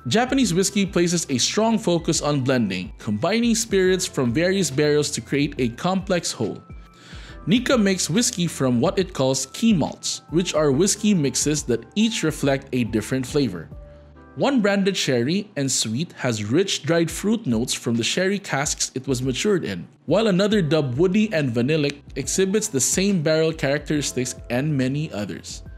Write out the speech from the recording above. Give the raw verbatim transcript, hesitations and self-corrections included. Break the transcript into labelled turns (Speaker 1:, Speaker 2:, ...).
Speaker 1: Japanese whiskey places a strong focus on blending, combining spirits from various barrels to create a complex whole. Nikka makes whiskey from what it calls key malts, which are whiskey mixes that each reflect a different flavor. One branded sherry and sweet has rich dried fruit notes from the sherry casks it was matured in, while another dubbed woody and vanillic exhibits the same barrel characteristics and many others.